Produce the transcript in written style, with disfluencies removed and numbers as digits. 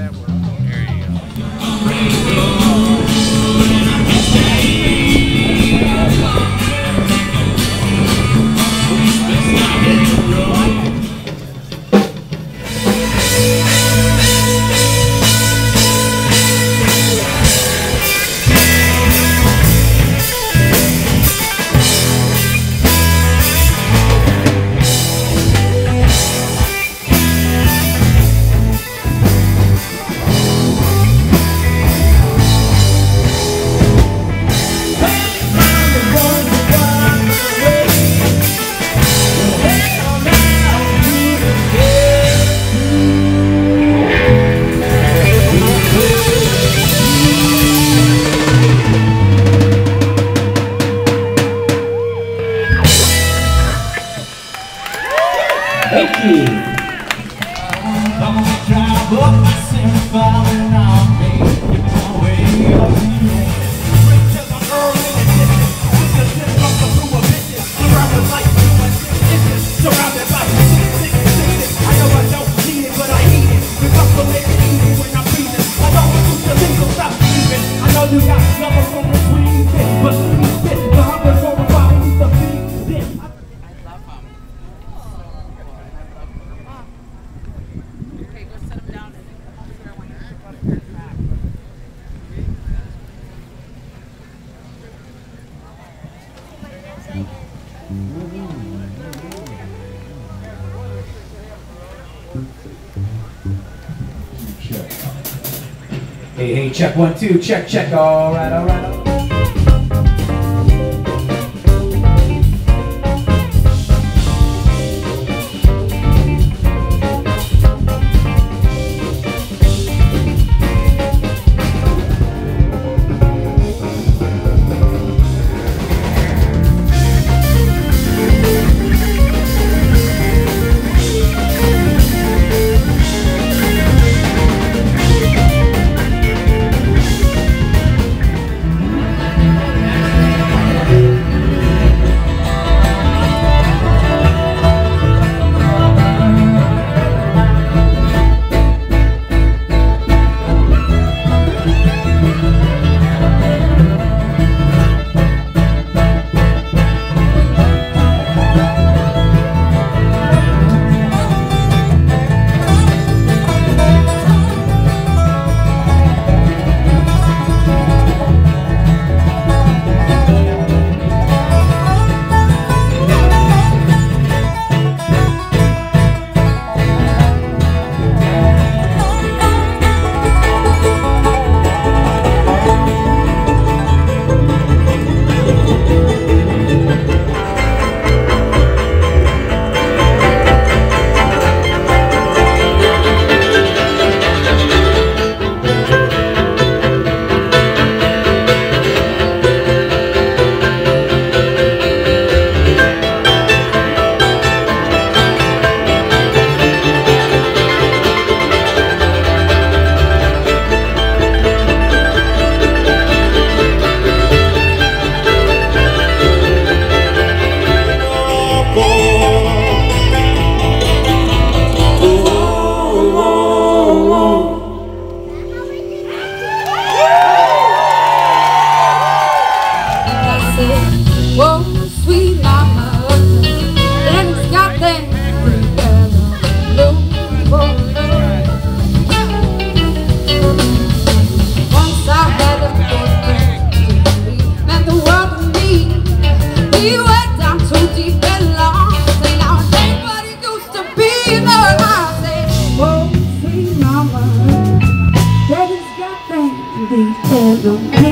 Thank you. I'm gonna drive up my simple and I'll make my way up here. Straight to the early edition. With the zip up through a vision. Surrounded like surrounded by six. I know I don't need it, but I need it. The muscle makes it easy when I'm breathing. I don't want to think, so stop sleeping. I know you got love from between this, but leave this. The hunger's over, I need to feed this. Hey, check 1, 2, check, all right. Whoa, sweet mama, daddy's got things together. No, once I had a boyfriend to me, meant the world to me. He went down too deep and long. Say now it ain't what it used to be. No, I said, whoa, sweet mama, daddy's got things together.